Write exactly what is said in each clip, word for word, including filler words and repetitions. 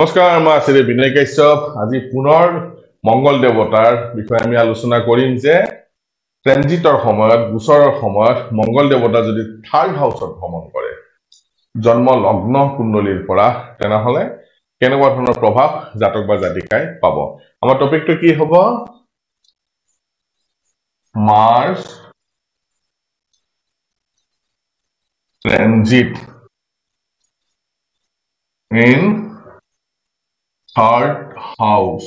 নমস্কাৰ মই আছিৰে বিনয় কাশ্যপ আজি পুনৰ মংগল দেৱতাৰ বিষয়ে আমি আলোচনা কৰিম যে ট্ৰানজিটৰ সময়ত গুছৰৰ সময়ত মংগল দেৱতা যদি থাৰ্ড হাউসত ভ্ৰমণ কৰে জন্ম লগ্ন কুণ্ডলীৰ পৰা তেনেহলে কেনেকুৱা ধৰণৰ প্ৰভাৱ জাতক বা জাতিকাই পাব আমাৰ টপিকটো কি হ'ব Mars transit in third house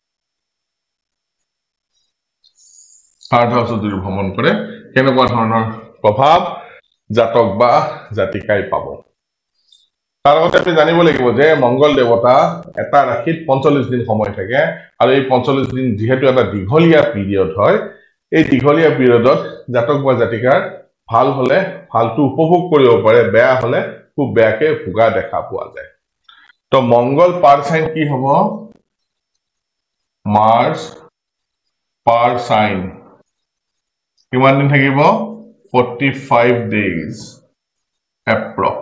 third house যদি ভ্ৰমণ কৰে কেনেকুৱা ধৰণৰ প্ৰভাৱ জাতক বা জাতিকাই পাব তাৰ আগতে আমি জানিব লাগিব যে মংগল দেৱতা এটা ৰাশিত পঞ্চল্লিশ দিন সময় থাকে আৰু এই পঞ্চল্লিশ দিন যেহেতু এটা দীঘলীয়া পিৰিয়ড হয় এই দীঘলীয়া পিৰিয়ডত জাতক বা জাতিকাৰ ভাল হলে ভালটো উপভোগ কৰিব পাৰে বেয়া হলে খুব বেয়াকে ভুগা দেখা পোৱা যায় तो मंगल पार साइन की हबो मार्च पार साइन किमान दिन থাকিবो forty-five days approx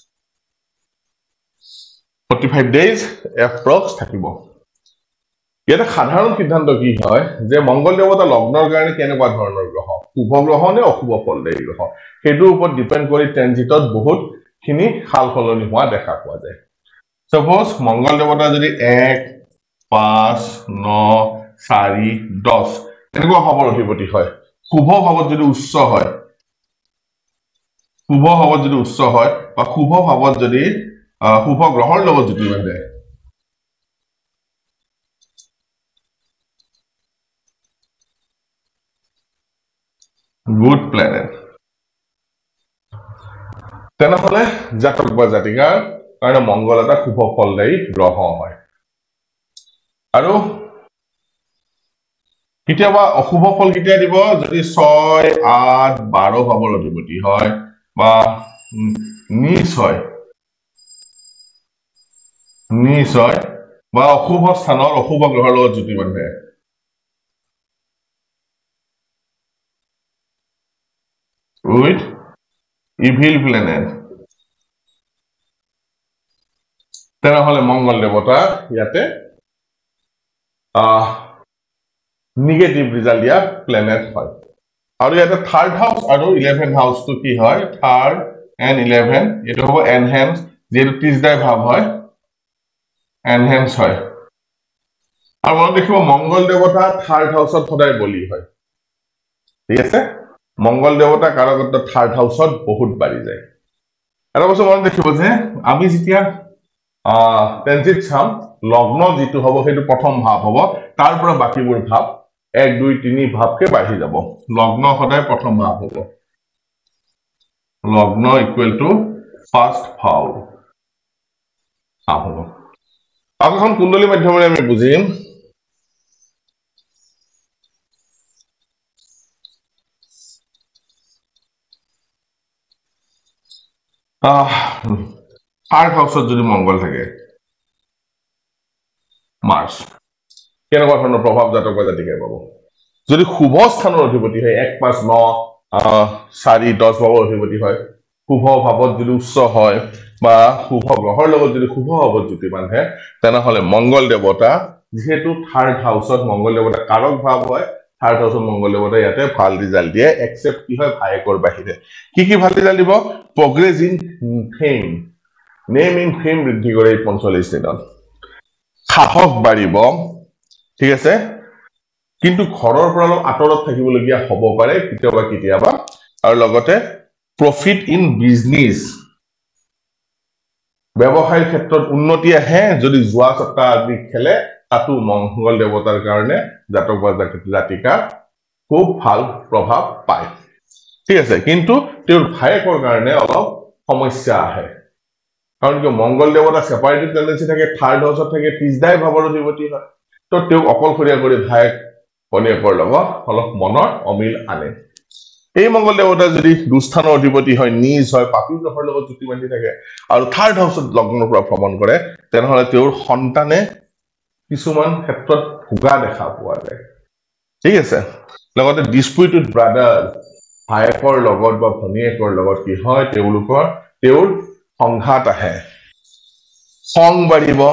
forty-five days approx থাকিবো ইয়াতে সাধাৰণ সিদ্ধান্ত কি হয় যে মংগল দেৱতা লগ্নৰ কাৰণে কেনেকুৱা ধৰণৰ গ্ৰহ শুভ গ্ৰহ নে অশুভ ফল দেই গ্ৰহ হেতুৰ ওপৰত ডিপেন্ড কৰি ট্ৰানজিটত বহুত খিনি খাল খলনি হোৱা দেখা পোৱা যায় Suppose মংগল দেৱতা যদি এক পাঁচ নয় চাৰি দহ এনেকুৱা ভাৱৰ অধিপতি হয় শুভ ভাৱত যদি উচ্চ হয় শুভ ভাৱত যদি উচ্চ হয় বা শুভ ভাৱত যদি শুভ গ্ৰহৰ লগত জুতি বান্ধে গুড প্লেনেট তেনেহলে জাতক বা জাতিকাৰ कारण मंगल এটা শুভ ফলদায়ী গ্ৰহ হয় আৰু কিতিয়াবা অশুভ ফল কিতিয়া দিব যদি ছয় আঠ বাৰ ভাৱৰ অধিপতি হয় বা নিচ হয় নিচ হয় বা অশুভ স্থানৰ অশুভ গ্ৰহৰ লগত জুতি বান্ধে উইথ ইভিল প্লেনেট তেনেহলে মংগল দেৱতা ইয়াতে নেগেটিভ ৰিজাল্ট দিয়া প্লেনেট হয় আৰু ইয়াতে থাৰ্ড হাউস আৰু eleventh হাউস তো কি হয় থাৰ্ড এণ্ড eleven এটো হ'ব এনহেন্স যেটো ত্ৰিশদায় ভাৱ হয় এনহেন্স হয় আৰু মন দেখিব মংগল দেৱতা থাৰ্ড হাউসত সদায় বলি হয় ঠিক আছে মংগল দেৱতা কাৰকত্ব থাৰ্ড হাউসত বহুত বাঢ়ি যায় এটা বস্তু মন দেখিব যে আমি যেতিয়া ট্ৰানজিট চাম লগ্ন যেটো হ'ব হেতু প্ৰথম ভাৱ হ'ব তাৰ পৰা বাকিবোৰ ভাৱ এক দুই তিনি ভাৱকে বাঢ়ি যাব লগ্ন সদায় প্ৰথম ভাৱ হ'ব লগ্ন ইকুৱেল টু ফাৰ্স্ট ভাৱ হ'ব এখন কুণ্ডলী মাধ্যমেৰে আমি বুজিম আহ থাৰ্ড হাউসত যদি মংগল থাকে মার্চ কেনেকুৱা ধৰণৰ প্ৰভাৱ জাতক বা জাতিকাই পাব যদি শুভ স্থানৰ অধিপতি হয় এক পাঁচ নয় চাৰি দহ ভাৱৰ অধিপতি হয় শুভ ভাৱত যদি উচ্চ হয় বা শুভ গ্ৰহৰ লগত যদি শুভ ভাৱত জুতি বান্ধে তেনেহলে মংগল দেৱতা যেহেতু থাৰ্ড হাউসত মংগল দেৱতা কাৰক ভাৱ হয় থাৰ্ড হাউসত মংগল দেৱতা ইয়াতে ভাল ৰিজাল্ট দিয়ে এক্সেপ্ট কি হয় ভায়কৰ বাহিৰে কি কি ভাল ৰিজাল্ট দিব progress in fame name in fame বৃদ্ধি কৰে পঞ্চল্লিশ দিনত সাহস বাঢ়িব ঠিক আছে কিন্তু ঘৰৰ পৰা অলপ আঁতৰত থাকিবলগীয়া হ'ব পাৰে কিতিয়াবা কিতিয়াবা আৰু লগতে প্ৰফিট ইন বিজনেস ব্যৱসায়ৰ ক্ষেত্ৰত উন্নতি আহে যদি জুৱা সত্তা আদি খেলে তাতো মংগল দেৱতাৰ কাৰণে জাতক বা জাতিকা খুব ভাল প্ৰভাৱ পায় ঠিক আছে কিন্তু তেওঁৰ ভায়কৰ কাৰণে অলপ সমস্যা আহে কাৰণ কি মংগল দেৱতা সেপাৰেটেড টেন্ডেন্সি থাকে থাৰ্ড হাউসত থাকে ত্ৰিশদায় ভাৱৰ অধিপতি হয় তো তেওঁ অকলশৰীয়া কৰি ভায়ক পনীয়কৰ লগত অলপ মনৰ অমিল আনে এই মংগল দেৱতা যদি দুস্থানৰ অধিপতি হয় নিজ হয় পাপী গ্ৰহৰ লগত জুতি বান্ধি থাকে আৰু থাৰ্ড হাউসত লগ্নৰ পৰা ভ্ৰমণ কৰে তেনেহলে তেওঁৰ সন্তানে কিছুমান ক্ষেত্ৰত ভুগা দেখা পোৱা যায় ঠিক আছে লগতে ডিসপিউট উইথ ব্ৰাদাৰ ভায়কৰ লগত বা ভনীয়েকৰ লগত কি হয় তেওঁলোকৰ তেওঁৰ সংঘাত আহে খং বাঢ়িব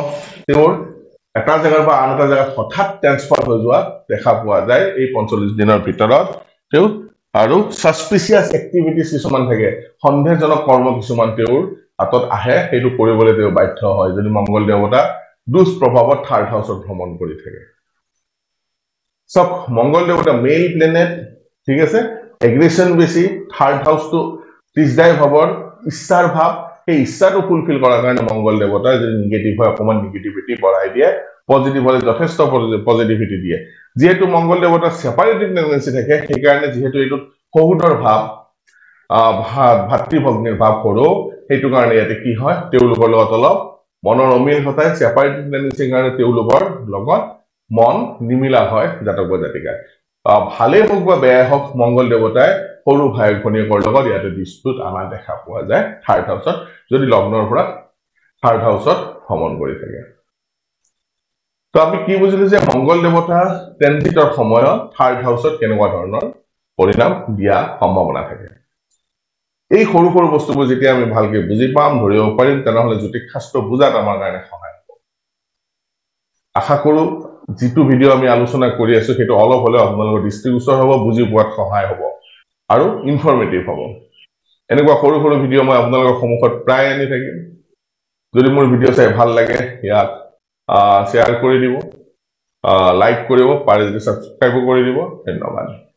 তেওঁৰ এটা জায়গাৰ পৰা আন এটা জায়গাত হঠাৎ ট্ৰান্সফাৰ হৈ যোৱা দেখা পোৱা যায় এই পঞ্চল্লিশ দিনৰ ভিতৰত তেওঁ আৰু সাসপিচিয়াস এক্টিভিটিজ কিছুমান থাকে সন্দেহজনক কৰ্ম কিছুমান তেওঁৰ হাতত আহে সেইটো কৰিবলৈ তেওঁ বাধ্য হয় যদি মংগল দেৱতা দুষ্প্ৰভাৱত থাৰ্ড হাউসত ভ্ৰমণ কৰি থাকে সব মংগল দেৱতা মেইল প্লেনেট ঠিক আছে এগ্ৰেশন বেছি থাৰ্ড হাউস টু ত্ৰিশদায় ভাৱৰ ইচ্ছাৰ ভাৱ এই ইচ্ছাটো ফুলফিল কৰাৰ কাৰণে মংগল দেৱতা যে নিগেটিভ হয় অকমান নিগেটিভিটি বঢ়াই দিয়ে পজিটিভ হলে যথেষ্ট পজিটিভিটি দিয়ে যেহেতু মংগল দেৱতা সেপাৰেটিভ টেন্ডেন্সি থাকে সেই কাৰণে যেহেতু এইটো সহুদৰ ভাৱ ভাতৃ ভগ্নীৰ ভাৱ সৰু সেইটো কাৰণে ইয়াতে কি হয় তেওঁলোকৰ লগত অলপ মনৰ অমিল ঘটাই সেপাৰেটিভ টেন্ডেন্সিৰ কাৰণে তেওঁলোকৰ লগত মন নিমিলা হয় জাতক বা জাতিকা ভালে হোক বা বেয়া হোক মংগল দেৱতাই সৰু ভাই ভনীয়েকৰ লগত ইয়াতে ডিসপিউট আনা দেখা পোৱা যায় থাৰ্ড হাউসত যদি লগ্নৰ পৰা থাৰ্ড হাউসত ভ্ৰমণ কৰি থাকে তো আমি কি বুজিলো যে মংগল দেৱতা ট্ৰানজিটৰ সময়ত থাৰ্ড হাউসত কেনেকুৱা ধৰণৰ পৰিণাম দিয়া সম্ভাৱনা থাকে এই সৰু সৰু বস্তুবোৰ যেতিয়া আমি ভালকে বুজি পাম ধৰিব পাৰিম তেনেহলে জ্যোতিষ শাস্ত্ৰ বুজাত আমাৰ কাৰণে সহায় হ'ব আশা কৰো যিটো ভিডিও আমি আলোচনা কৰি আছো সেইটো অলপ হলে আপোনালোকৰ দৃষ্টিগোচৰ হ'ব বুজি পোৱাত সহায় হ'ব আৰু ইনফৰমেটিভ হ'ব এনেকুৱা সৰু সৰু ভিডিও মই আপোনালোকৰ সন্মুখত প্ৰায় আনি থাকিম যদি মোৰ ভিডিও চাই ভাল লাগে ইয়াক শেয়াৰ কৰি দিব লাইক কৰিব পাৰে যদি সাবস্ক্ৰাইব কৰি দিব ধন্যবাদ